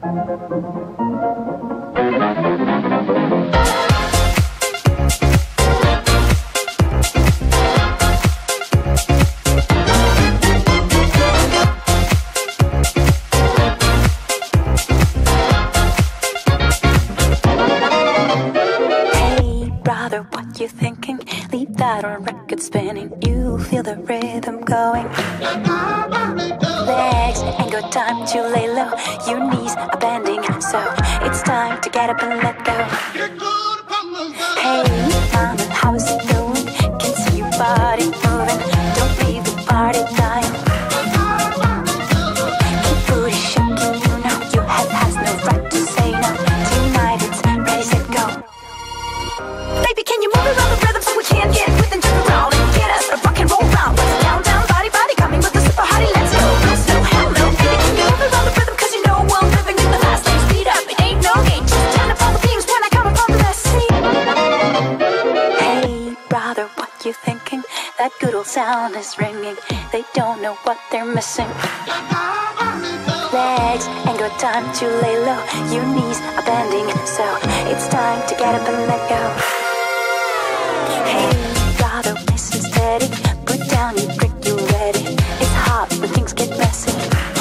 What you thinking? Leave that on record spinning. You feel the rhythm going. Legs ain't got time to lay low. Your knees are bending, so it's time to get up and let go. Hey, mama, how's it going? Can see your body moving. Don't leave the party dying. Keep booty shaking, you know your head has no right to say no. Tonight it's ready, set, go. Baby, can you move around the rhythm so we can get with and jump around and get us a rock and roll round? What's down, down, body, body, coming with the super hottie, let's go. No slow, hello, baby, can you move around the rhythm? Cause you know I'm living in the fast lane, speed up, it ain't no game. Just turn up all the beams when I come upon the scene. Hey, brother, what you thinking? That good old sound is ringing. They don't know what they're missing. Legs ain't got time to lay low. Your knees are bending, so it's time to get up and let go. Hey, brother, listen steady. Put down your drink, you ready. It's hot when things get messy.